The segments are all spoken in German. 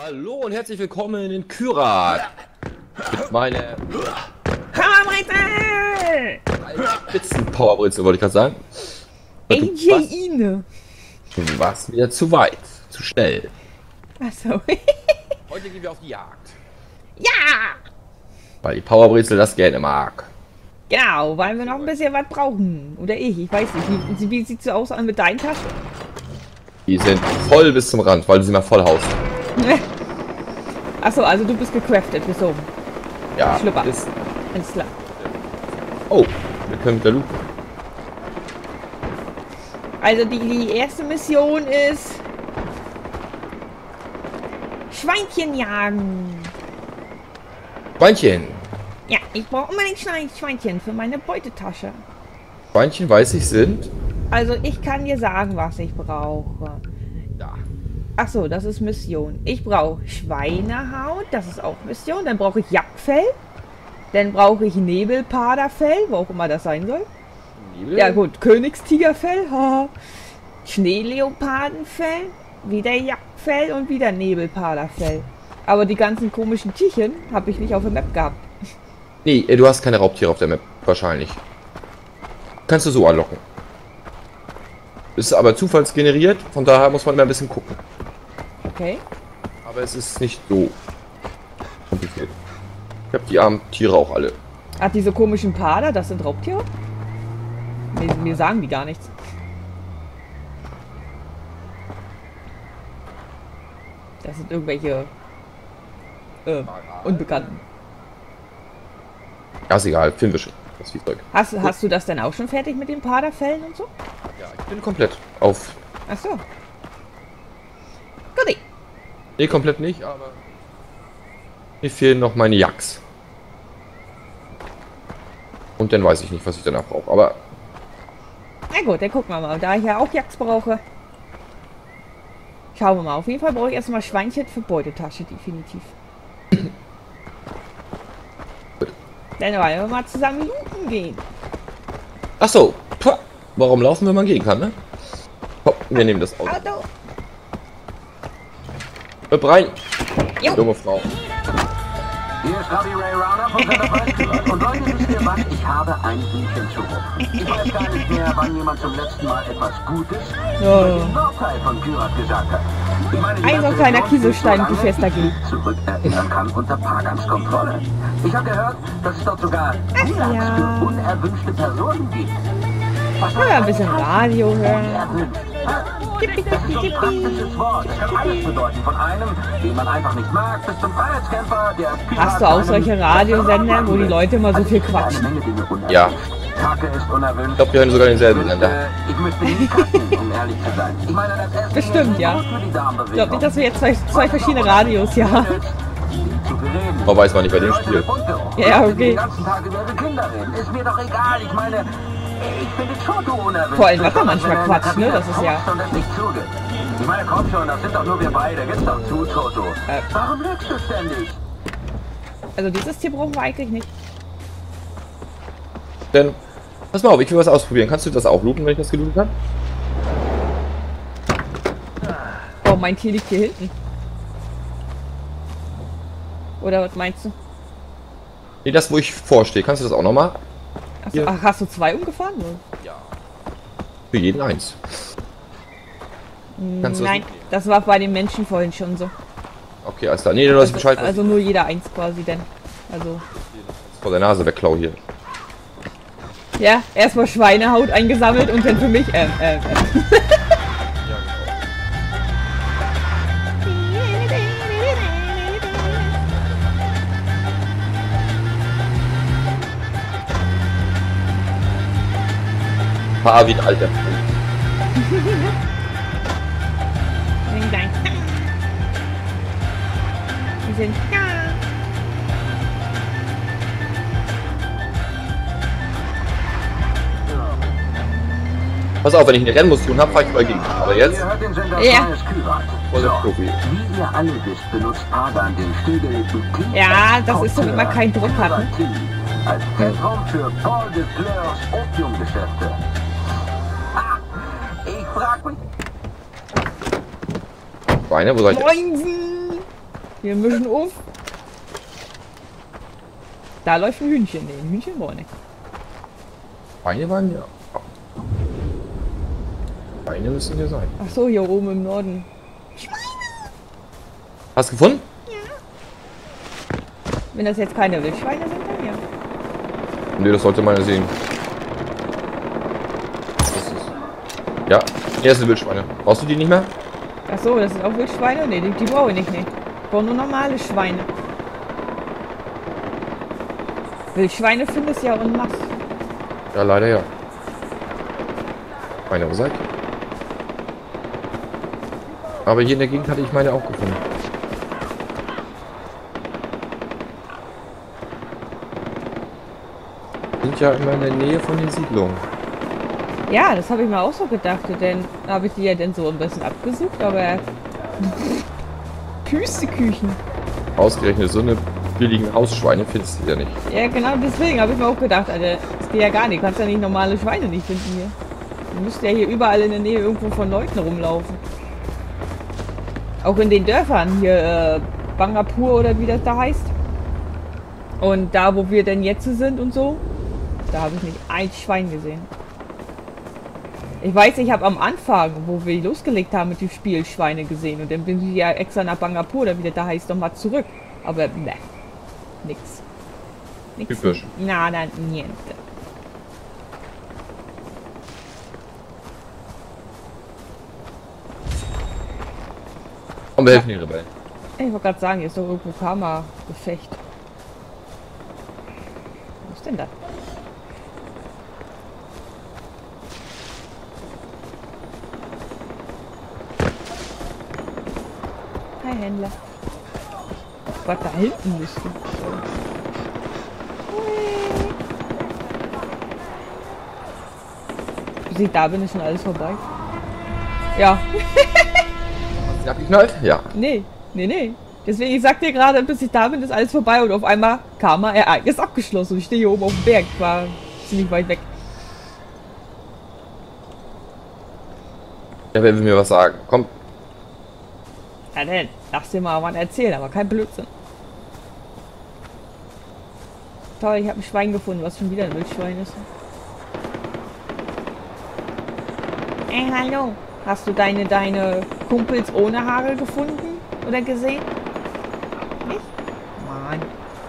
Hallo und herzlich willkommen in Kyrat. Mit meiner Powerbrezel! Spitzen-Powerbrezel, wollte ich gerade sagen. AJ Ine. Du warst wieder zu weit, zu schnell. Achso. Heute gehen wir auf die Jagd. Ja! Weil die Powerbrezel das gerne mag. Genau, weil wir noch ein bisschen was brauchen. Oder ich weiß nicht. Wie sieht es so aus mit deinen Taschen? Die sind voll bis zum Rand, weil du sie mal voll haust. Achso, also du bist gecraftet, bis oben. Ja, Schlüpper. ist... Alles klar. Oh, wir können mit der Lupe. Also die erste Mission ist... Schweinchen jagen. Schweinchen. Ja, ich brauche unbedingt Schweinchen für meine Beutetasche. Schweinchen, weiß ich, sind... Also ich kann dir sagen, was ich brauche. Da. Achso, das ist Mission. Ich brauche Schweinehaut, das ist auch Mission. Dann brauche ich Jagdfell. Dann brauche ich Nebelpaderfell, wo auch immer das sein soll. Nebel? Ja gut, Königstigerfell. Haha. Schneeleopardenfell. Wieder Jagdfell und wieder Nebelpaderfell. Aber die ganzen komischen Tierchen habe ich nicht auf der Map gehabt. Nee, du hast keine Raubtiere auf der Map, wahrscheinlich. Kannst du so anlocken. Ist aber zufallsgeneriert, von daher muss man immer ein bisschen gucken. Okay. Aber es ist nicht so kompliziert. Ich habe die armen Tiere auch alle. Ach, diese komischen Pader, das sind Raubtiere? Mir sagen die gar nichts. Das sind irgendwelche Unbekannten. Ja, ist egal, finden wir schon. Das Viehzeug. Hast du das denn auch schon fertig mit den Paderfällen und so? Ja, ich bin komplett auf. Ach so. Guti. Nee, komplett nicht, aber mir fehlen noch meine Jacks. Und dann weiß ich nicht, was ich danach brauche. Aber Na gut, dann gucken wir mal. Da ich ja auch Jacks brauche. Schauen wir mal. Auf jeden Fall brauche ich erstmal Schweinchen für Beutetasche, definitiv. Dann wollen wir mal zusammen looten gehen. ach so. Pah. Warum laufen, wenn man gehen kann, ne? Komm, wir nehmen das Auto. Auto. Hüpp rein. Jo. Junge Frau. Hier ist Robbie Ray Roundup von seiner Preisgewalt. Und Leute, wisst ihr was? Ich habe ein Hühnchen zu rufen. Ich weiß gar nicht mehr, wann jemand zum letzten Mal etwas Gutes über den Nordteil von Kyrat gesagt hat. Ich meine, die Ein so ganze kleiner Region Kieselstein, ist so wie fest lange dagegen. ich zurückerinnern kann unter Pagans Kontrolle. Ich habe gehört, dass es dort sogar Gulags ja. für unerwünschte Personen gibt. Was soll Ja, ein das bisschen heißen? Radio hören. Unerwünscht. Das ist so ein praktisches Wort. Das kann alles bedeuten. Von einem, den man einfach nicht mag, bis zum Freiheitskämpfer, der Hast du auch solche Radiosender, wo die Leute immer so viel quatschen? Ja. Kacke ist unerwünscht. Ich glaube, wir hören sogar denselben Sender. Ich müsste nie kacken, um ehrlich zu sein. Ich meine, das Essen Bestimmt, ja. ist gut für die Darmbewegung. Ich glaube nicht, dass wir jetzt zwei verschiedene Radios hier haben. Man weiß man nicht bei dem Spiel. Ja, okay. Den ganzen Tag über ihre Kinder reden. Ist mir doch egal. Ich meine, ich finde Toto unerwünscht. Vor allem, was er manchmal quatscht, ne? Das ist ja... Und das nicht zugibt. Ich meine, komm schon, das sind doch nur wir beide. Gib's doch zu, Toto. Warum lügst du ständig? Also dieses Tier brauchen wir eigentlich nicht. Denn, pass mal auf, ich will was ausprobieren. Kannst du das auch looten, wenn ich das gelootet habe? Oh, mein Tier liegt hier hinten. Oder was meinst du? Nee, das, wo ich vorstehe. Kannst du das auch nochmal? Achso, Hier. ach, hast du zwei umgefahren? Ja. Für jeden eins. Kannst du das Nein, das war bei den Menschen vorhin schon so. Okay, alles klar. Nee, du hast Bescheid, was Also nur jeder eins quasi denn. Also, ich vor der Nase wegklau hier. ja, erstmal Schweinehaut eingesammelt und dann für mich, Paar wie ein Alter. Die sind da. Pass auf, wenn ich eine Rennmission habe, fahre ich mal gegen. Aber jetzt, Ihr hört den Sender Ja. Freies Kyrat. voll der So, Profi. wie ihr alle wisst, benutzt Pagan den stillgelegten King Ja, das ist so, wenn man keinen Druck hat, ne? als Zentrum für Paul de Fleurs Opiumgeschäfte. Ah, ich frag mich... Schweine, wo seid ihr? Moinsen! Wir mischen auf. Da läuft ein Hühnchen. Nee, ein Hühnchen war nicht. Beine waren ja. Beine müssen hier sein. Ach so, hier oben im Norden. Hast du gefunden? Wenn das jetzt keine Wildschweine sind, dann ja. Nee, das sollte man ja sehen. Das ist... Ja, hier sind Wildschweine. Brauchst du die nicht mehr? Ach so, das sind auch Wildschweine? Nee, die brauche ich nicht. Nee. Ich brauche nur normale Schweine. Wildschweine findest du ja en masse. Ja, leider ja. Meine, wo seid ihr? Aber hier in der Gegend hatte ich meine auch gefunden. Sind ja immer in der Nähe von den Siedlungen. Ja, das habe ich mir auch so gedacht. Denn habe ich die ja dann so ein bisschen abgesucht, aber... Püsteküchen. Ausgerechnet so eine billigen Hausschweine findest du ja nicht. Ja, genau deswegen habe ich mir auch gedacht, Alter, das geht ja gar nicht. Du kannst ja nicht normale Schweine nicht finden hier. Du müsst ja hier überall in der Nähe irgendwo von Leuten rumlaufen. Auch in den Dörfern hier, Bangapur oder wie das da heißt. Und da, wo wir denn jetzt sind und so, da habe ich nicht ein Schwein gesehen. Ich weiß, ich habe am Anfang, wo wir losgelegt haben mit dem Spiel, Schweine gesehen. Und dann bin ich ja extra nach Bangapur oder wie das da heißt, nochmal zurück. Aber ne, nix. Typisch. Nada, niente. Und wir helfen den Rebellen. Ich wollte gerade sagen, hier ist doch irgendwo Karma-Gefecht. Was ist denn das? Hi Händler. Was da hinten bist du? Bis ich da bin, ist schon alles vorbei. Ja. Hast du abgeknallt? Ja. Nee. Deswegen, ich sag dir gerade, bis ich da bin, ist alles vorbei und auf einmal Karma-Ereignis abgeschlossen. Und ich stehe hier oben auf dem Berg. Ich war ziemlich weit weg. Ja, wer will mir was sagen? Komm. Ja, dann lass dir mal was erzählen, aber kein Blödsinn. Toll, ich habe ein Schwein gefunden, was schon wieder ein Wildschwein ist. Ey, hallo. Hast du deine Kumpels ohne Haare gefunden oder gesehen? Nicht? Mann.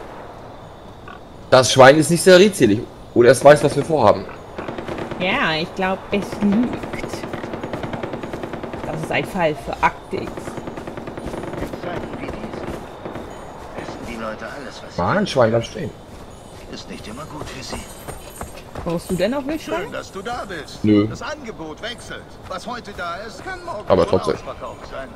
Das Schwein ist nicht sehr redselig. Oder es weiß, was wir vorhaben. Ja, ich glaube, es lügt. Das ist ein Fall für Akte X. Zeiten wie diese essen die Leute alles, was sie Mann, Schwein bleibt stehen. ist nicht immer gut für sie. Brauchst du denn auch Wildschwein? Schön, dass du da bist. Nö. Das Angebot wechselt. Was heute da ist, kann morgen Aber schon trotzdem. ausverkauft sein.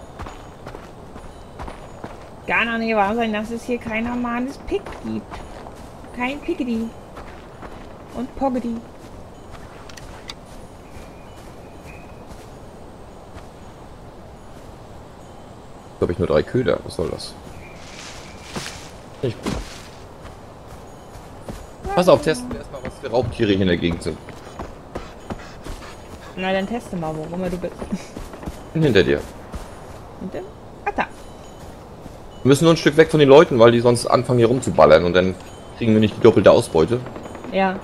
Kann doch nicht wahr sein, dass es hier kein normales Pick gibt. Kein Piggedy. Und Poggedy. Jetzt habe ich nur 3 Köder. Was soll das? Nicht gut. Pass auf, testen wir erstmal, was für Raubtiere hier in der Gegend sind. Na, dann teste mal, wo immer du bist. Bin hinter dir. Und dann? Ah, da. Wir müssen nur ein Stück weg von den Leuten, weil die sonst anfangen hier rumzuballern und dann kriegen wir nicht die doppelte Ausbeute. Ja.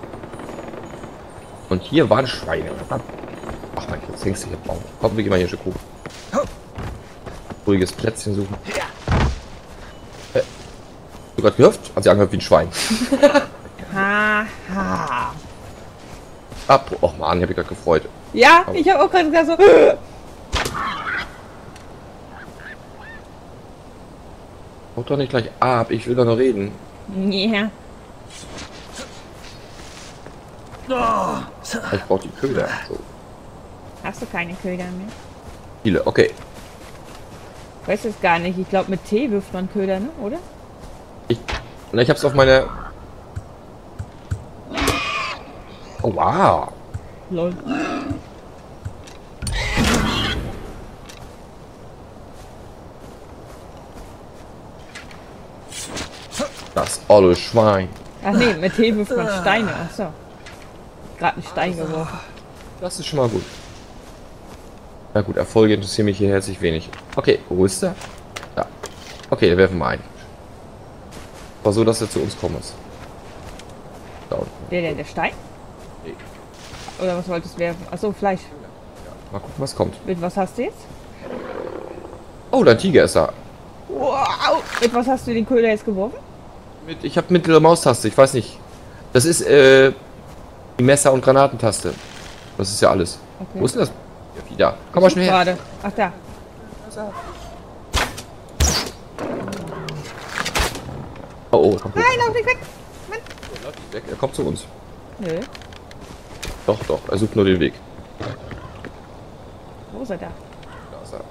Und hier waren Schweine. Ach mein Gott, jetzt hängst du hier im Baum. Komm, wir gehen mal hier ein Stück hoch. Ruhiges Plätzchen suchen. Du gerade gehofft? Hat sie angehört wie ein Schwein. Haha. Och man, ich hab mich gerade gefreut. Ja, Aber- ich habe auch gerade gesagt so. Haut doch nicht gleich ab, ich will doch noch reden. Ja. Ich brauche die Köder. So, Hast du keine Köder mehr? viele, okay. Weiß es gar nicht. Ich glaube, mit Tee wirft man Köder, ne? Oder? Ich hab's auf meine... Oh wow. Lol. Das olle Schwein. Ach nee, mit Tee wirft man Steine. Ach so. Gerade einen Stein geworfen. Das ist schon mal gut. Na gut, Erfolge interessieren mich hier herzlich wenig. Okay, wo ist der? Ja. Okay, dann werfen wir ein. War so, dass er zu uns kommen muss. Da unten. Der Stein? Nee. Oder was wolltest du werfen? Achso, Fleisch. Mal gucken, was kommt. Mit was hast du jetzt? Oh, dein Tiger ist da. Wow! Mit was hast du den Köder jetzt geworfen? Ich habe mittlere Maustaste, ich weiß nicht. Das ist die Messer- und Granatentaste. Das ist ja alles. Okay. Wo ist denn das? Ja, wieder. Komm mal schnell her. Gerade. Ach da. Oh, oh, kommt Nein, lauf nicht weg! Mann. weg. Er kommt zu uns. Nö. Doch, doch, er sucht nur den Weg. Wo ist er da? Da ist er.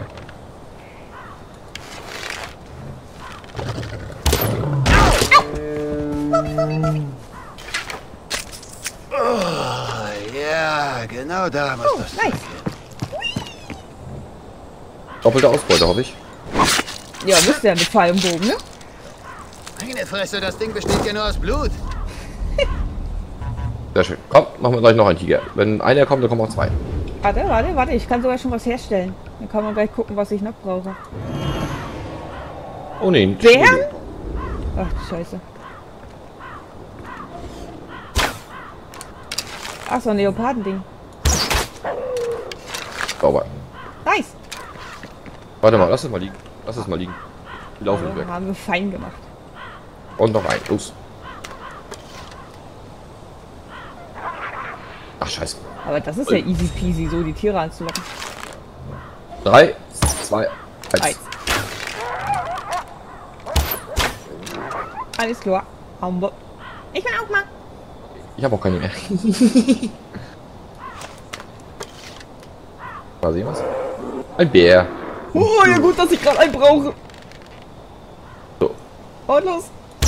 Ja, genau da muss das sein. Nice. Doppelte Ausbeute, hoffe ich. Ja, müsst ihr ja mit Pfeil und Bogen, ne? Meine Fresse, das Ding besteht ja nur aus Blut. Sehr schön. Komm, machen wir gleich noch einen Tiger. Wenn einer kommt, dann kommen auch zwei. Warte, ich kann sogar schon was herstellen. Dann kann man gleich gucken, was ich noch brauche. Oh ne, Bären? Ach du Scheiße. Ach so, ein Leopardending. Sauber. Nice. Warte mal, lass es mal liegen. Lass es mal liegen. Die laufen nicht weg. Haben wir fein gemacht. Und noch ein. Los. Ach, scheiße. Aber das ist ja easy peasy, so die Tiere anzulocken. 3, 2, 1. Eins. Alles klar. Haben wir. Ich will auch mal. Ich habe auch keine mehr. Mal sehen was. Ein Bär. Oh, ja gut, dass ich gerade einen brauche. So. Und los.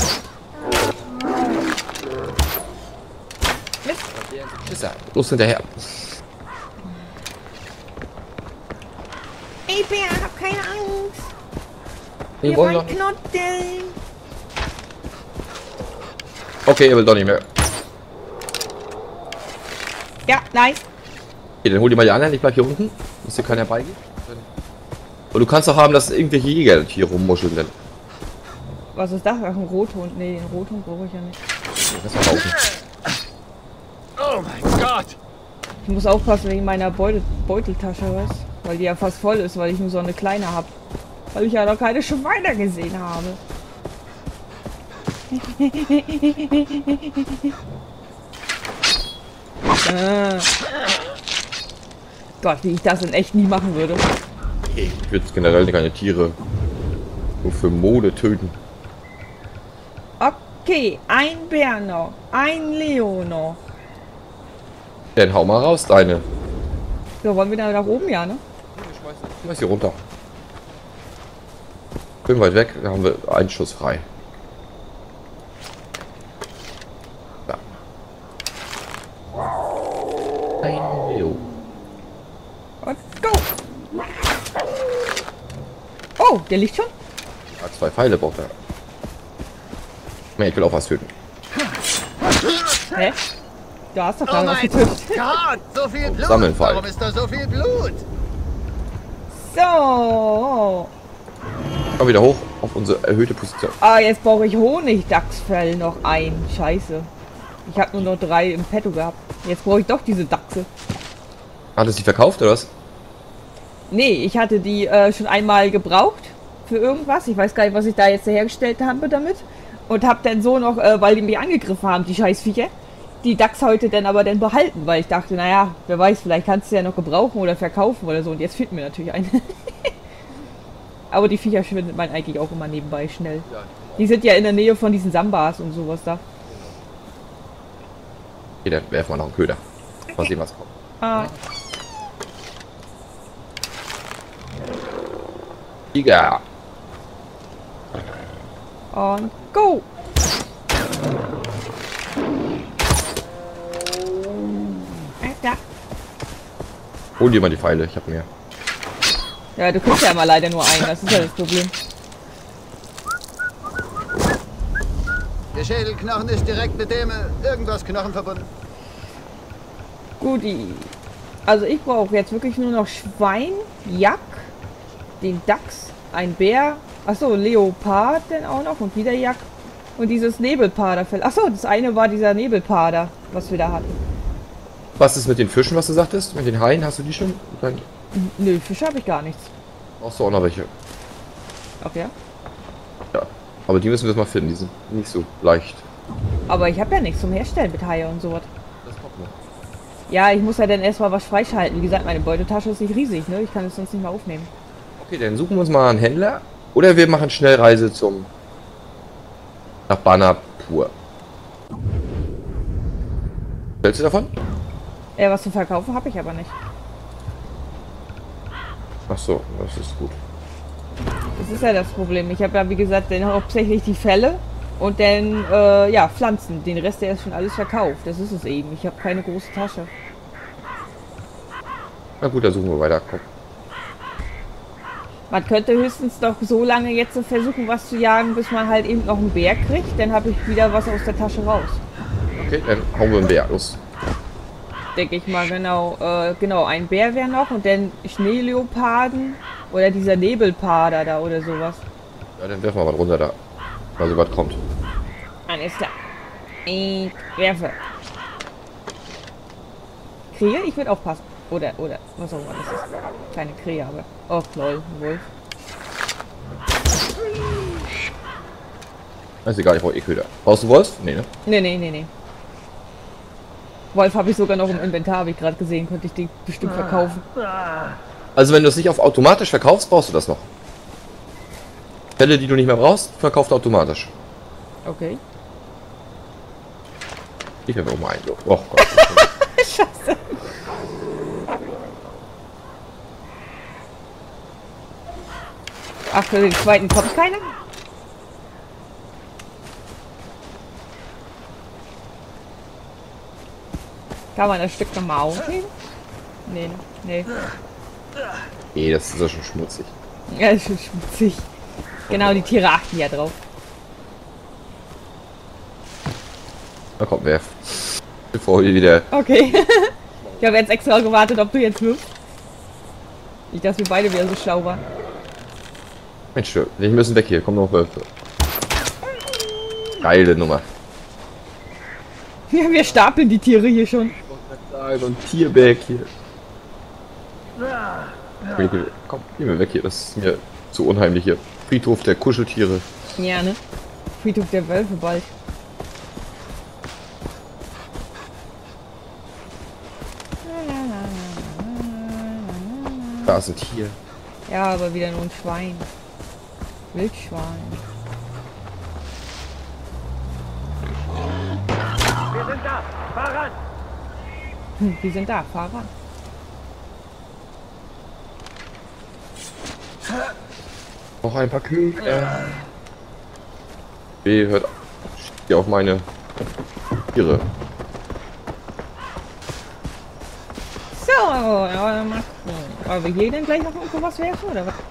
Schisser. Los hinterher. Ey, Bär, hab keine Angst. Wir wollen doch nicht. Knuddeln. Okay, er will doch nicht mehr. Ja, nice. Okay, dann hol dir mal die anderen. Ich bleib hier unten. Muss dir keiner beigehen. Und du kannst auch haben, dass irgendwelche Jäger hier rummuscheln. Denn. Was ist das? Ach, ein Rothund. Nee, den Rothund brauche ich ja nicht. Das war laufen. Oh mein Gott! Ich muss aufpassen wegen meiner Beuteltasche, was? Weil die ja fast voll ist, weil ich nur so eine kleine habe. Weil ich ja noch keine Schweine gesehen habe. Gott, wie ich das in echt nie machen würde. Ich würde generell keine Tiere nur für Mode töten. Okay, ein Bär noch. Ein Leo noch. Dann hau mal raus, deine. So, wollen wir da nach oben, ja, ne? Ich schmeiß hier runter. Bin weit weg, da haben wir einen Schuss frei. Ja. Ein Leo. Und go! Oh, der liegt schon? Ja, 2 Pfeile braucht er. Nee, ich will auch was töten. Hä? Du hast doch Oh gerade was mein getötet. Gott! So viel Blut! Sammeln Pfeil. Warum ist da so viel Blut? So. Komm wieder hoch auf unsere erhöhte Position. Ah, jetzt brauche ich Honigdachsfell noch ein. Scheiße. Ich habe nur noch 3 im Petto gehabt. Jetzt brauche ich doch diese Dachse. Hat es die verkauft oder was? Nee, ich hatte die schon einmal gebraucht für irgendwas. Ich weiß gar nicht, was ich da jetzt hergestellt habe damit. Und habe dann so noch, weil die mich angegriffen haben, die Scheißviecher, die Dachshäute dann aber dann behalten. Weil ich dachte, naja, wer weiß, vielleicht kannst du ja noch gebrauchen oder verkaufen oder so. Und jetzt fehlt mir natürlich eine. Aber die Viecher schwindet man eigentlich auch immer nebenbei schnell. Die sind ja in der Nähe von diesen Sambas und sowas da. Okay, dann werfen wir noch einen Köder. Mal sehen, was kommt. Ah, Tiger. und go! Da. Hol dir mal die Pfeile, ich hab mehr. Ja, du kriegst ja immer leider nur einen, das ist ja das Problem. Der Schädelknochen ist direkt mit dem irgendwas Knochen verbunden. Guti. Also ich brauche jetzt wirklich nur noch Schwein, Jack, den Dachs, ein Bär Achso, Leopard denn auch noch und wieder Jack. Und dieses Nebelpaderfell. Achso, das eine war dieser Nebelpader, was wir da hatten. Was ist mit den Fischen, was du sagtest? Mit den Haien, hast du die schon? Dann Nö, Fische habe ich gar nichts. brauchst du auch noch welche. Ach ja? Ja. Aber die müssen wir jetzt mal finden, die sind nicht so leicht. Aber ich habe ja nichts zum Herstellen mit Haie und sowas. Das kommt noch. Ja, ich muss ja dann erstmal was freischalten. Wie gesagt, meine Beutetasche ist nicht riesig, ne? Ich kann es sonst nicht mehr aufnehmen. Okay, dann suchen wir uns mal einen Händler. Oder wir machen Schnellreise nach Banapur. Hältst du davon? Was zu verkaufen habe ich aber nicht. Ach so, das ist gut. Das ist ja das Problem. Ich habe ja, wie gesagt, dann hauptsächlich die Felle und dann, ja, Pflanzen. Den Rest, der ist schon alles verkauft. Das ist es eben. Ich habe keine große Tasche. Na gut, dann suchen wir weiter. Komm. Man könnte höchstens doch so lange jetzt so versuchen, was zu jagen, bis man halt eben noch einen Bär kriegt. Dann habe ich wieder was aus der Tasche raus. Okay, dann hauen wir einen Bär los. Denke ich mal, genau. Genau, ein Bär wäre noch und dann Schneeleoparden oder dieser Nebelpader da oder sowas. Ja, dann werfen wir was runter da. Also was kommt. Alles klar. Ich werfe. Krähe? Ich würde aufpassen. Oder, was auch immer das ist. Keine Krähe, aber... Oh, lol, ein Wolf. Ist egal, ich brauche eh Köder. Brauchst du Wolf? Nee, ne? Nee. Wolf habe ich sogar noch im Inventar, habe ich gerade gesehen. Könnte ich die bestimmt verkaufen. Also wenn du es nicht auf automatisch verkaufst, brauchst du das noch. Fälle, die du nicht mehr brauchst, verkauft automatisch. Okay. Ich habe auch mal einen. Oh Gott. Scheiße. Ach, für den zweiten kommt keiner? Kann man das Stück nochmal aufheben? Nee. Nee, das ist ja schon schmutzig. Ja, ist schon schmutzig. Genau, die Tiere achten ja drauf. Na komm, werf. Bevor wir wieder... Okay. Ich habe jetzt extra gewartet, ob du jetzt wirfst. Nicht, dass wir beide wieder so schlau waren. Mensch, wir müssen weg hier. Komm noch Wölfe. Geile Nummer. Ja, wir stapeln die Tiere hier schon. So ein Tierberg hier. Komm, gehen wir weg hier. Das ist mir zu unheimlich hier. Friedhof der Kuscheltiere. Ja, ne? Friedhof der Wölfe bald. Da ist ein Tier. Ja, aber wieder nur ein Schwein. Wildschwein. Wir sind da! Fahr ran! Wir sind da, fahr ran. Noch ein paar Köder. B hört hier auf meine Tiere. So, aber mal gucken. Aber wir hier denn gleich noch irgendwo was werfen, oder was?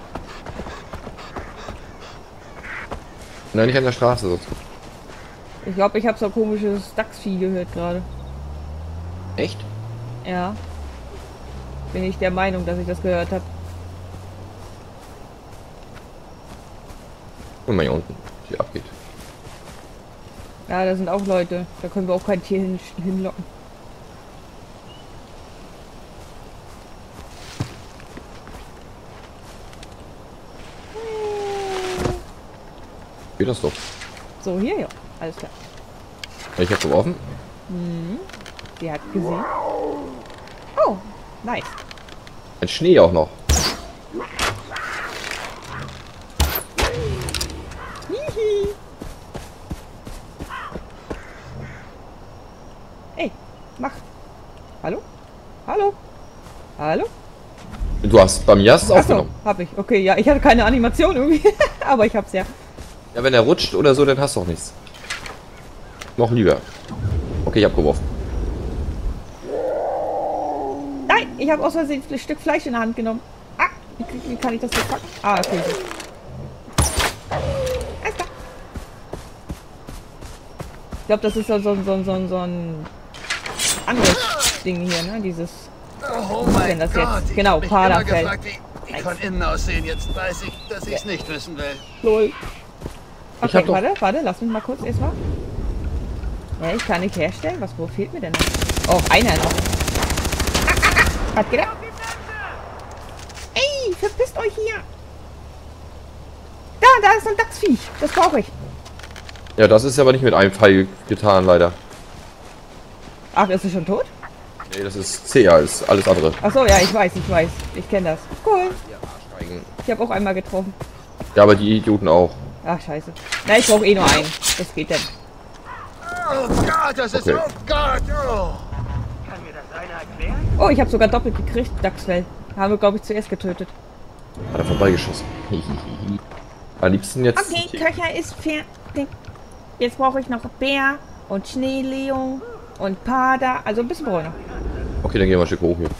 Nein, nicht an der Straße. Sonst. Ich glaube, ich habe so ein komisches Dachsvieh gehört gerade. Echt? Ja. Bin ich der Meinung, dass ich das gehört habe. Guck mal hier unten, was hier abgeht. Ja, da sind auch Leute. Da können wir auch kein Tier hinlocken. Geht das doch. So, hier, ja. Alles klar. Ich hab geworfen. Sie hat gesehen. Oh, nice. Ein Schnee auch noch. Hihi. Ey, mach. Hallo? Hallo? Hallo? Du hast, bei mir hast du es Achso, aufgenommen. hab ich. Okay, ja, ich hatte keine Animation irgendwie. Aber ich hab's ja. Ja, wenn er rutscht oder so, dann hast du auch nichts. Noch lieber. Okay, ich hab geworfen. Nein, ich habe aus Versehen ein Stück Fleisch in der Hand genommen. Ah, wie kann ich das jetzt packen? Ah, okay. Alles klar. Ich glaube, das ist so ein anderes Ding hier, ne? Dieses... Oh Was ist denn das jetzt? Genau, Paderfell. die von innen aussehen. Jetzt weiß ich, dass ich es nicht wissen will. Lol. Ich Okay, hab doch- warte, lass mich mal kurz erstmal. Ja, ich kann nicht herstellen. Wo fehlt mir denn noch? Oh, einer noch. Was geht ab? Ey, verpisst euch hier. Da ist ein Dachsviech. Das brauche ich. Ja, das ist aber nicht mit einem Pfeil getan, leider. Ach, ist es schon tot? Nee, das ist zäher als alles andere. Ach so, ja, ich weiß. Ich kenne das. Cool. Steigen. Ich habe auch einmal getroffen. Ja, aber die Idioten auch. Ach, scheiße. Na, ich brauche eh nur einen. Das geht denn. Oh Gott, das ist... Okay. Oh Gott, oh. Kann mir das einer erklären? Oh, ich habe sogar doppelt gekriegt, Dachsfell. Haben wir, glaube ich, zuerst getötet. Hat er vorbeigeschossen. Am liebsten jetzt... Okay, Köcher ist fertig. Jetzt brauche ich noch Bär und Schneeleo und Pader. Also ein bisschen Bräuner. Okay, dann gehen wir ein Stück hoch hier.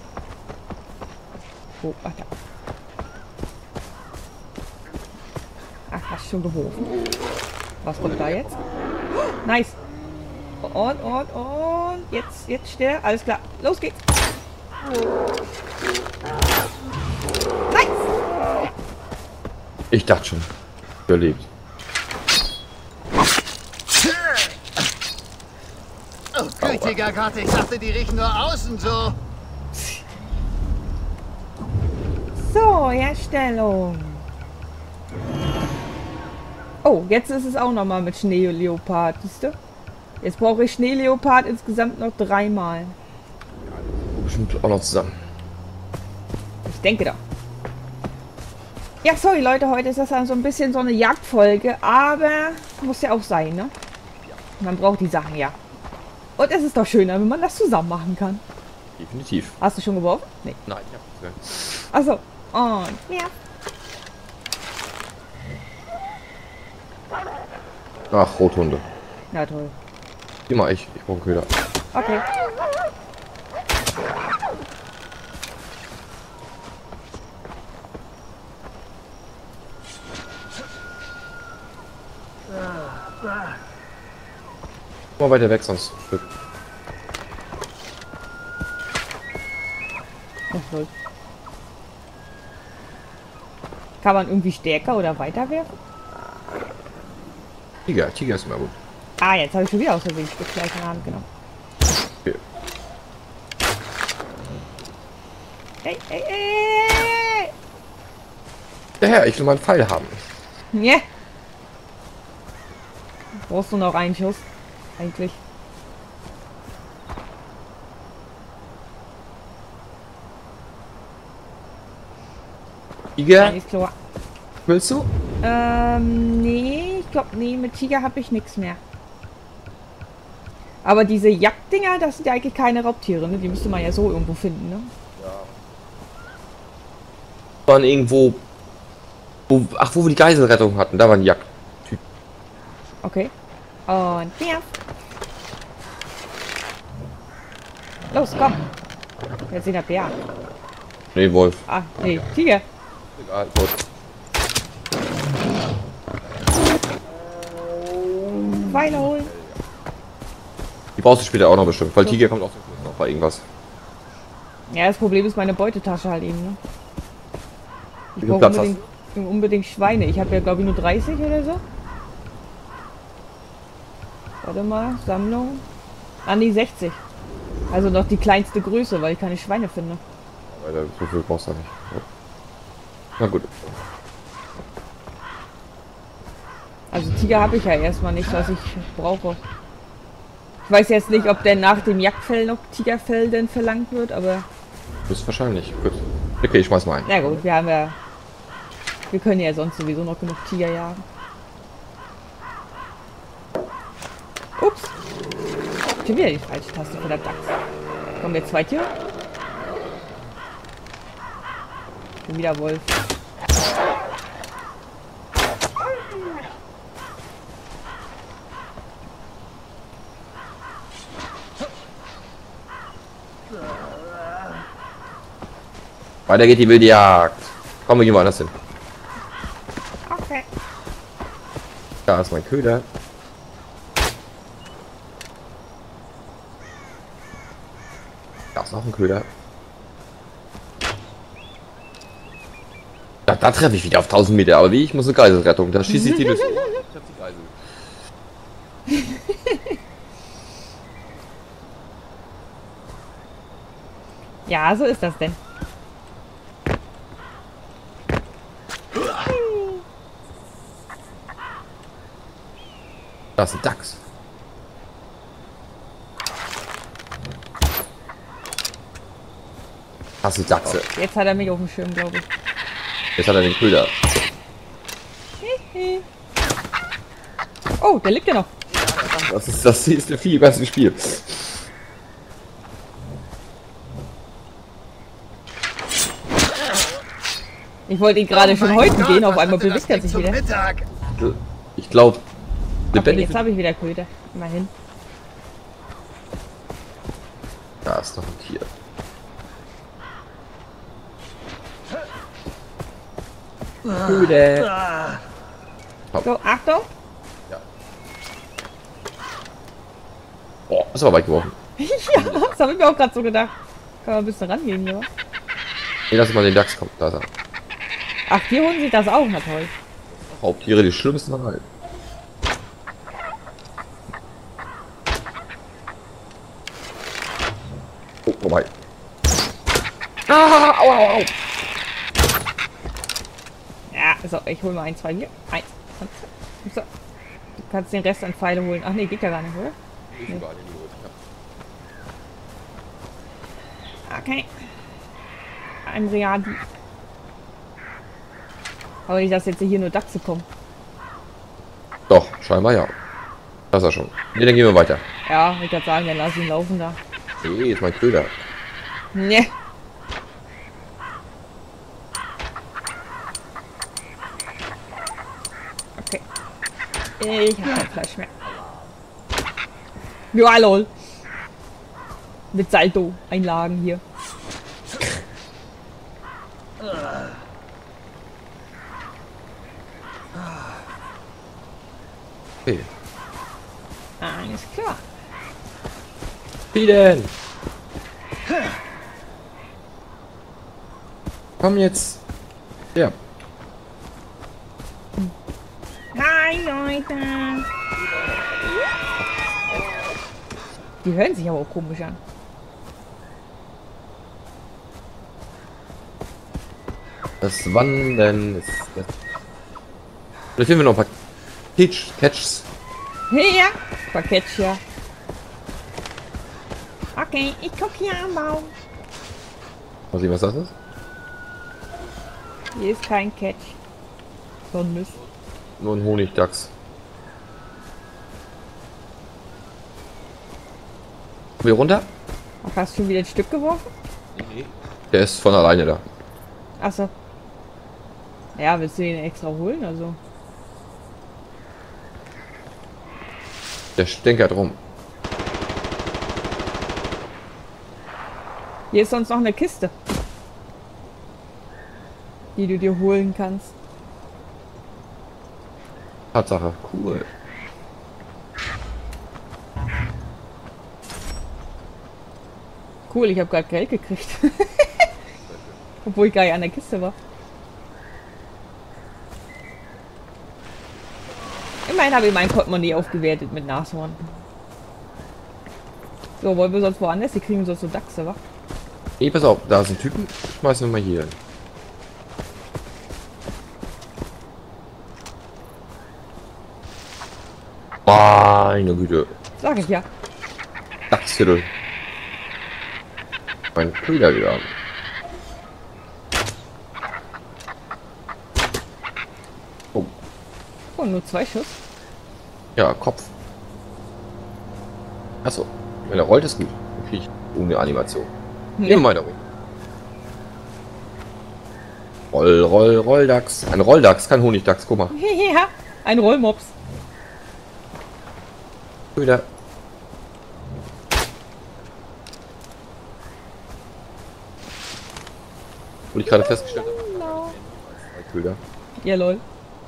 Oh, ach da. Ach, hast du schon geworfen. Was kommt da jetzt? Oh, nice. Und. Jetzt still. Alles klar. Los geht's. Nice. Ich dachte schon. Überlebt. Oh, gütiger Gott, ich dachte, die riechen nur außen so. So, Herstellung. Oh, jetzt ist es auch nochmal mit Schneeleopard, siehst du? Jetzt brauche ich Schneeleopard insgesamt noch 3 Mal. Bestimmt auch noch zusammen. Ich denke da. Ja, sorry Leute, heute ist das dann so ein bisschen so eine Jagdfolge, aber muss ja auch sein, ne? Man braucht die Sachen ja. Und es ist doch schöner, wenn man das zusammen machen kann. Definitiv. Hast du schon geworfen? Nee. Nein, ich hab nicht. Achso. Und ja. Ach, Rothunde. Na toll. Immer ich. Ich brauche einen Köder. Okay. Mal weiter weg, sonst. Oh, toll. Kann man irgendwie stärker oder weiter werfen? Tiger ist immer gut. Ah, jetzt habe ich schon wieder aus Versehen Spitzgleich in der Hand genommen. Okay. Ey! Der Herr, ich will mal einen Pfeil haben. Ja. Brauchst du noch einen Schuss? Eigentlich. Tiger, Kleines Chlor. willst du? Nee, ich glaube, nee, mit Tiger habe ich nichts mehr. Aber diese Jagddinger, das sind ja eigentlich keine Raubtiere, ne? Die müsste man ja so irgendwo finden, ne? Waren irgendwo... wo wir die Geiselrettung hatten. Da waren Jagd. Okay. Und der. Los, komm. Jetzt sehen der Bär. Nee, Wolf. Ah, nee, Tiger. Egal, Wolf. Pfeile holen. Die brauchst du später auch noch bestimmt, weil Tiger kommt auch noch bei irgendwas. Ja, das Problem ist meine Beutetasche halt eben, ne? Ich Wie viel brauche Platz unbedingt Schweine. Ich habe ja, glaube ich, nur 30 oder so. Warte mal, Sammlung. Ah, nee, 60. Also noch die kleinste Größe, weil ich keine Schweine finde. Weil so viel brauchst du nicht. Ja. Na gut. Also Tiger habe ich ja erstmal nicht, was ich brauche. Ich weiß jetzt nicht, ob denn nach dem Jagdfell noch Tigerfell denn verlangt wird, aber... Das ist wahrscheinlich. Gut. Okay, ich schmeiß mal ein. Na gut, wir haben ja... Wir können ja sonst sowieso noch genug Tiger jagen. Ups. Schon wieder die falsche Taste für der Dachs. Kommen jetzt 2 Tiere? Schon wieder Wolf. Weiter geht die wilde Jagd. Komm, wir gehen woanders hin. Okay. Da ist mein Köder. Da ist noch ein Köder. da treffe ich wieder auf 1000 Meter. Aber wie? Ich muss eine Geiselrettung. Da schieße ich die durch. Ich hab die Geisel. Ja, so ist das denn. Das ist ein Dachs. Das sind Dachse. Jetzt hat er mich auf dem Schirm, glaube ich. Jetzt hat er den Köder. Oh, der liegt ja noch. Das ist der viel beste Spiel. Ich wollte ihn gerade schon heute gehen, auf einmal bewegt er sich wieder. Mittag. Ich glaube, Okay, jetzt habe ich wieder Köder. Immerhin. Da ist noch ein Tier. Köder. So, Achtung. Oh, ist aber weit geworfen. Ja, das habe ich mir auch gerade so gedacht. Kann man ein bisschen rangehen hier. Nee, lass mal den Dachs kommen. Da ist er. Ach, die holen sich das auch, na toll. Raubtiere, die schlimmsten von allen. Oh, vorbei. Ah, au, au, au. Ja, so, ich hole mal ein, zwei hier. Eins. Und so. Du kannst den Rest an Pfeile holen. Ach nee, geht ja gar nicht, oder? Nee. Okay. Ein Readi. Aber nicht, dass jetzt hier nur Dachse kommen. Doch, scheinbar ja. Das ist er schon. Ne, dann gehen wir weiter. Ja, ich kann sagen, dann lass ihn laufen da. Nee, ist mein Köder. Ne. Okay. Ich habe kein Fleisch mehr. Ja, lol. Mit Salto-Einlagen hier. Okay. Alles klar. Wie denn? Komm jetzt. Ja. Hi, Leute. Die hören sich aber auch komisch an. Das Wandern ist. Vielleicht finden wir noch ein paar Catches. Ja, Paketsch, ja. Okay, ich guck hier am Baum. Mal sehen, was das ist. Hier ist kein Catch. So ein Mist. Nur ein Honigdachs. Wir runter? Ach, hast du schon wieder ein Stück geworfen? Der ist von alleine da. Achso. Ja, willst du den extra holen? Also. Der stänkert rum. Hier ist sonst noch eine Kiste, die du dir holen kannst. Tatsache. Cool. Cool, ich habe gerade Geld gekriegt. Obwohl ich gar nicht an der Kiste war. Immerhin habe ich mein Portemonnaie aufgewertet mit Nashorn. So, wollen wir sonst woanders? Die kriegen sonst so Dachse, wa? Ey, pass auf, da ist ein Typen. Schmeißen wir mal hier hin. Meine Güte. Sag ich ja. Dachsviertel. Mein Köder wieder. Oh. Oh, nur 2 Schuss. Ja, Kopf. Achso. Wenn er rollt, ist gut. Dann krieg ich ohne Animation. Nehmen wir weiter rum. Rolldachs. Ein Rolldachs, kein Honigdachs, guck mal. Ja, ein Rollmops. Köder. Wo ich gerade festgestellt habe. Köder. Ja, lol.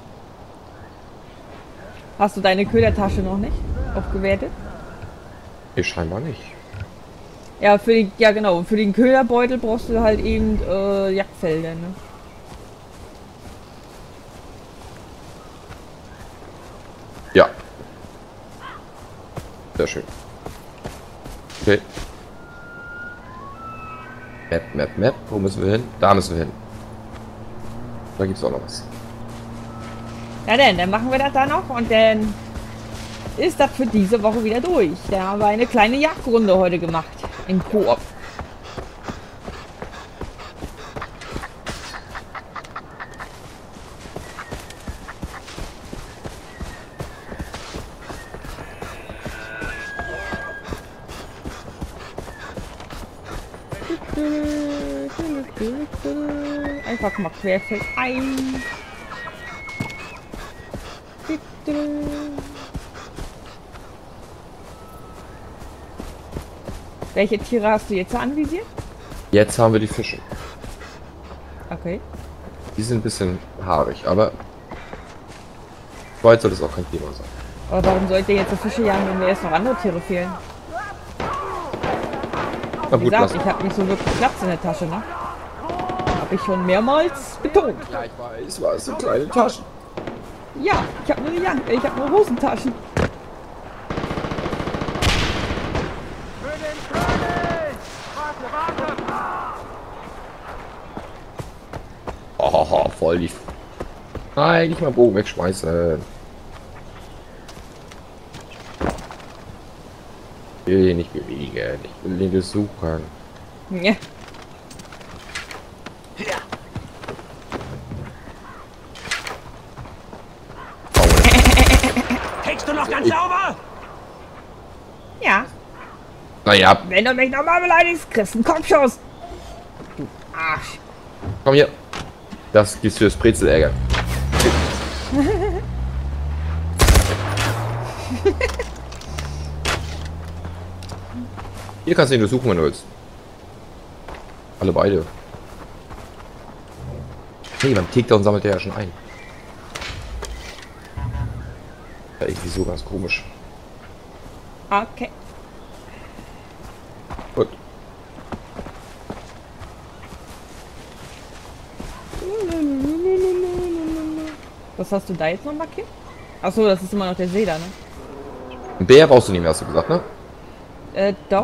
Hast du deine Ködertasche noch nicht aufgewertet? Nee, scheinbar nicht. Ja, für den, ja genau, für den Köderbeutel brauchst du halt eben Jagdfelder, ne? Ja. Sehr schön. Okay. Map. Wo müssen wir hin? Da müssen wir hin. Da gibt es auch noch was. Ja dann machen wir das da noch und dann ist das für diese Woche wieder durch. Da haben wir eine kleine Jagdrunde heute gemacht. Im Koop. Einfach mal querfeld ein. Welche Tiere hast du jetzt anvisiert? Jetzt haben wir die Fische. Okay. Die sind ein bisschen haarig, aber bald soll das auch kein Thema sein. Aber warum sollte jetzt so Fische jagen, wenn mir erst noch andere Tiere fehlen? Na Wie gut, gesagt, lass. ich habe nicht so wirklich Platz in der Tasche, ne? Habe ich schon mehrmals betont. Ja, ich weiß, was sind kleine Taschen. Ja, ich habe nur Hosentaschen. Oh, voll die. Nein, nicht mal Bogen wegschmeißen. Ich will ihn nicht bewegen. Ich will ihn besuchen. Ja. Kriegst du noch ganz sauber? Ja. Naja, Wenn du mich nochmal beleidigst, kriegst du einen Kopfschuss. Du Arsch. komm hier. Das gibt's fürs Brezel-Ärger. Hier kannst du ihn durchsuchen, wenn du willst. Alle beide. Nee, beim Takedown sammelt er ja schon ein. Ja, irgendwie so ganz komisch. Okay. Gut. Was hast du da jetzt noch markiert? Achso, das ist immer noch der See da, ne? Ein Bär brauchst du nicht mehr, hast du gesagt, ne? Doch.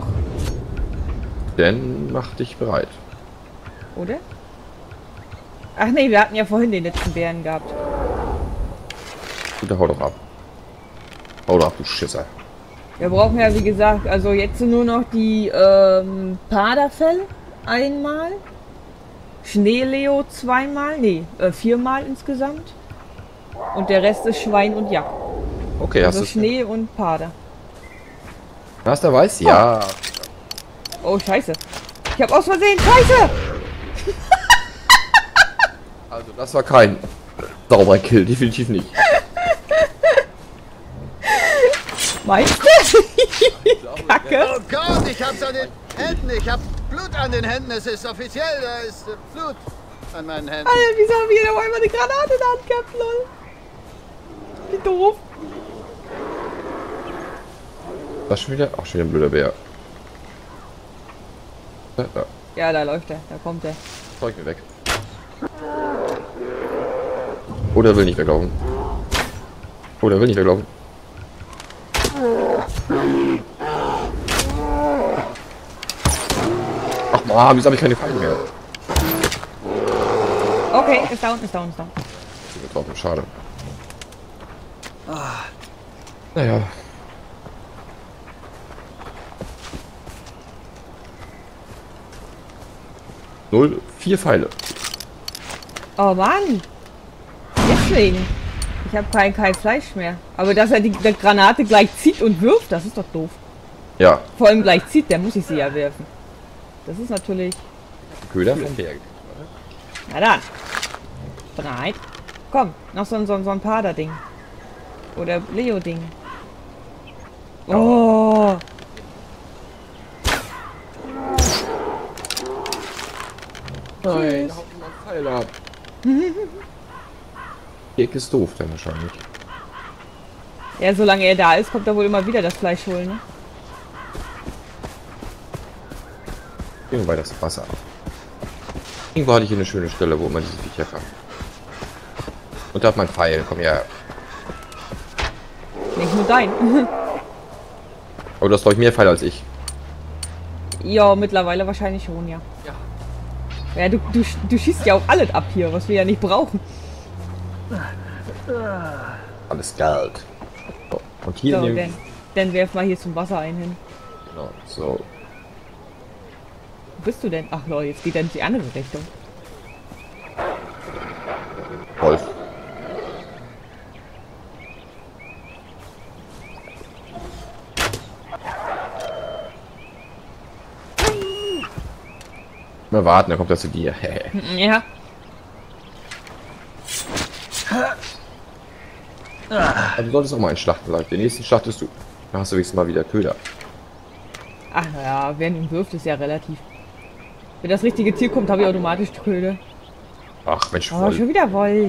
Dann mach dich bereit. Oder? Ach nee, wir hatten ja vorhin den letzten Bären gehabt. Gut, dann hau doch ab. Hau doch ab, du Schisser. Wir brauchen ja, wie gesagt, also jetzt nur noch die Paderfell einmal. Schneeleo zweimal. Nee, viermal insgesamt. Und der Rest ist Schwein und Jack. Okay, Also hast du Schnee und Pader. Hast du weiß? Ja. Oh, scheiße. Ich hab aus Versehen. Scheiße! Also, das war kein sauberer Kill, definitiv nicht. Meinst du? Kacke. Oh Gott, ich hab's an den Händen. Ich hab Blut an den Händen. Es ist offiziell. Da ist Blut an meinen Händen. Alter, wieso haben wir da einmal eine Granate in der Hand gehabt, lol? Wie doof. Was schon wieder? Ach, schon wieder ein blöder Bär. Da. Ja, da läuft er. Da kommt er. Zeug mir weg. Oder will nicht weglaufen. Oder will nicht weglaufen. Ach man, wieso habe ich keine Pfeile mehr? Okay, ist down, ist down, ist down. Ich bin getroffen, schade. Naja. Null, 4 Pfeile. Oh Mann. Deswegen. Ich habe kein Fleisch mehr. Aber dass er die Granate gleich zieht und wirft, das ist doch doof. Ja, Vor allem gleich zieht, der muss ich sie ja werfen. Das ist natürlich... Köder vom Berg. Na dann. Bereit. Komm, noch so ein Pader-Ding. Oder Leo-Ding. Oh. Nein, haut mal Pfeil ab. Die Ecke ist doof dann wahrscheinlich. Ja, solange er da ist, kommt er wohl immer wieder das Fleisch holen, ne? Irgendwo bei das Wasser. Irgendwo hatte ich hier eine schöne Stelle, wo man diese Viecher kann. Und da hat man Pfeil, komm her. nur dein. Aber du hast, glaube ich, mehr Pfeile als ich. Ja, mittlerweile wahrscheinlich schon, ja. Ja, du schießt ja auch alles ab hier, was wir ja nicht brauchen. Alles Geld. So, und hier So, nehmen... dann werf mal hier zum Wasser ein hin. Genau, so. Wo bist du denn? Ach Leute, jetzt geht er in die andere Richtung. Wolf. Mal warten, dann kommt er zu dir. Ja. Aber du solltest auch mal einen schlachten, sag ich. Den nächsten schlachtest du. Dann hast du wenigstens mal wieder Köder. Ach ja, wer nun wirft, ist ja relativ. Wenn das richtige Tier kommt, habe ich automatisch Köder. Ach Mensch, Oh, Wolf. schon wieder Wolf.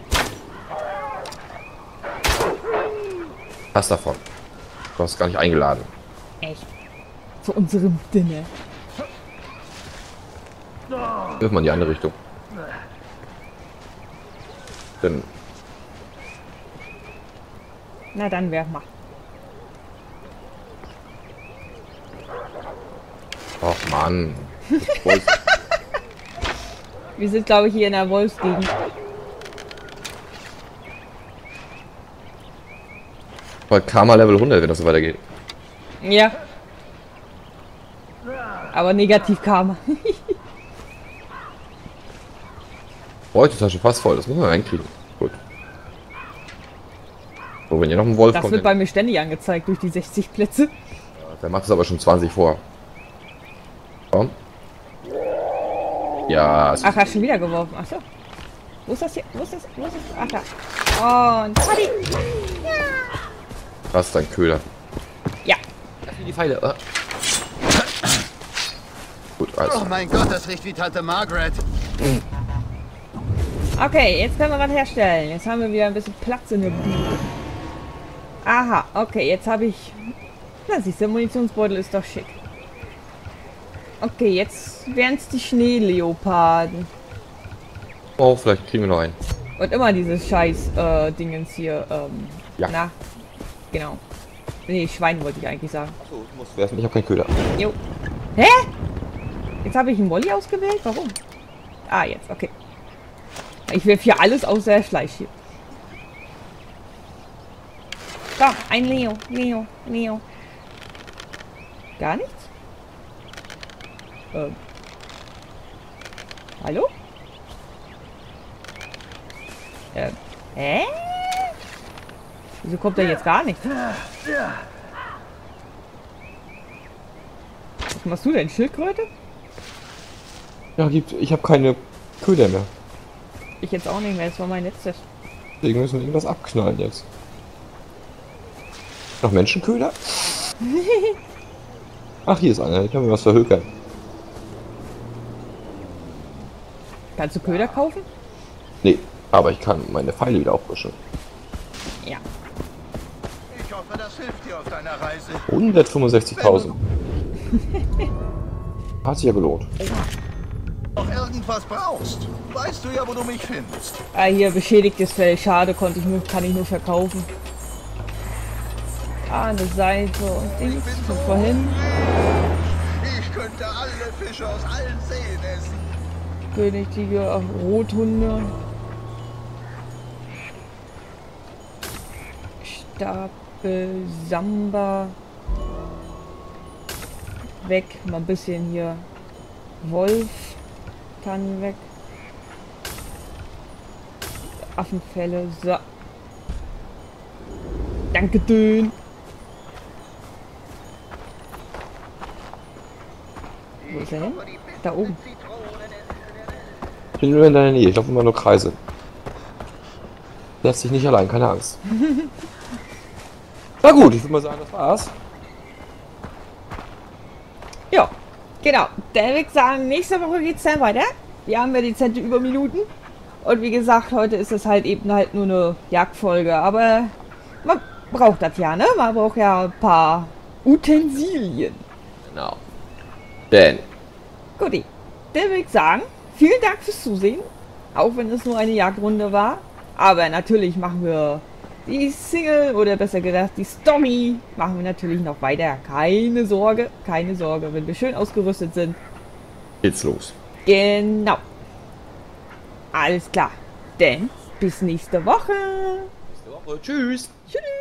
Pass davon. Du hast gar nicht eingeladen. Echt. Zu unserem Dinner. Wirf mal in die andere Richtung. Dann... Na dann werf mal. Och Mann. Wir sind, glaube ich, hier in der Wolfsgegend. Bald Karma Level 100, wenn das so weitergeht. Ja. Aber negativ Karma. Heute Tasche fast voll, das muss man reinkriegen. Gut. So, wenn hier noch ein Wolf Das kommt, wird bei mir ständig angezeigt durch die 60 Plätze. der macht es aber schon 20 vor. Komm. Ja, Ach, hast schon wieder geworfen. Ach so. Wo ist das hier? Wo ist das? Wo ist das? Ach da. Und Paddy. das ist dein Köder. Ja. Das sind die Pfeile. Gut, Oh also. mein Gott, das riecht wie Tante Margaret. Okay, jetzt können wir was herstellen. Jetzt haben wir wieder ein bisschen Platz in der Bude. Aha, okay, jetzt habe ich... Na siehst du, der Munitionsbeutel ist doch schick. Okay, jetzt wären es die Schneeleoparden. Oh, vielleicht kriegen wir noch einen. Und immer dieses scheiß Dingens hier. Ja. Na, genau. Nee, Schwein wollte ich eigentlich sagen. Achso, du musst werfen, ich habe keinen Köder. Jo. Hä? Jetzt habe ich einen Molly ausgewählt? Warum? Ah, jetzt, okay. Ich werfe hier alles außer Fleisch hier. Komm, ein Leo, Leo, Leo. Gar nichts? Hallo? Hä? Wieso kommt da jetzt gar nichts? Was machst du denn? Schildkröte? Ja, ich habe keine Köder mehr. Ich jetzt auch nicht mehr, das war mein letztes. Deswegen müssen wir irgendwas abknallen jetzt. Noch Menschenköder? Ach, hier ist einer. Ich habe mir was verhökert. Kannst du Köder kaufen? Nee, aber ich kann meine Pfeile wieder auffrischen. Ja. Ich hoffe, das hilft dir auf deiner Reise. 165.000. Hat sich ja gelohnt. Noch irgendwas brauchst, weißt du ja, wo du mich findest. Ah, hier beschädigtes Fell. Schade, kann ich nur verkaufen. Ah, eine Seite und Dings von vorhin. Ich könnte alle Fische aus allen Seen essen. Königliche Rothunde. Stapel Samba. Weg. Mal ein bisschen hier. Wolf. Kann weg. Affenfälle. So. Danke, Dön. Wo ist er hin? Da oben. Ich bin nur in deiner Nähe. Ich laufe immer nur Kreise. Lässt sich nicht allein, keine Angst. Na gut, ich würde mal sagen, das war's. Ja, genau. Dann würde ich sagen, nächste Woche geht's dann weiter. Wir haben ja dezente Überminuten. Und wie gesagt, heute ist es halt eben halt nur eine Jagdfolge. Aber man braucht das ja, ne? Man braucht ja ein paar Utensilien. Genau. Denn. Guti. Dann würde ich sagen, vielen Dank fürs Zusehen. Auch wenn es nur eine Jagdrunde war. Aber natürlich machen wir Die Single, oder besser gesagt die Story, machen wir natürlich noch weiter. Keine Sorge, wenn wir schön ausgerüstet sind. Geht's los. Genau. Alles klar. Denn bis nächste Woche. Nächste Woche. Tschüss. Tschüss.